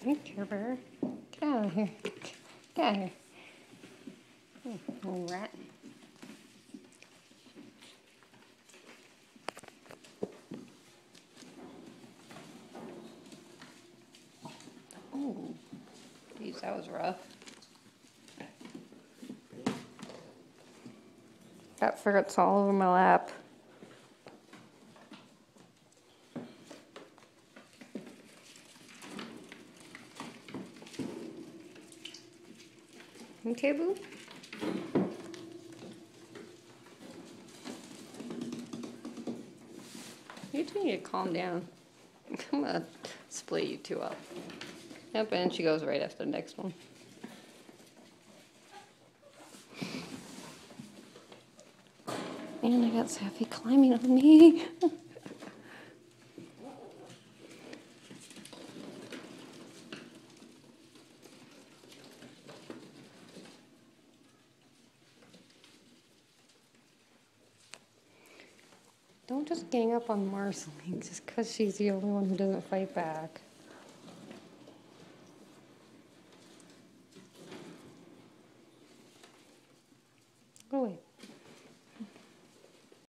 Care Bear. Get out of here. Get out of here. Little rat. Oh, geez, that was rough. Got ferrets all over my lap. Okay, boo? You two need to calm down. I'm gonna split you two up. Yep, and she goes right after the next one. And I got Sappy climbing on me. Don't just gang up on Marceline just because she's the only one who doesn't fight back. Go away.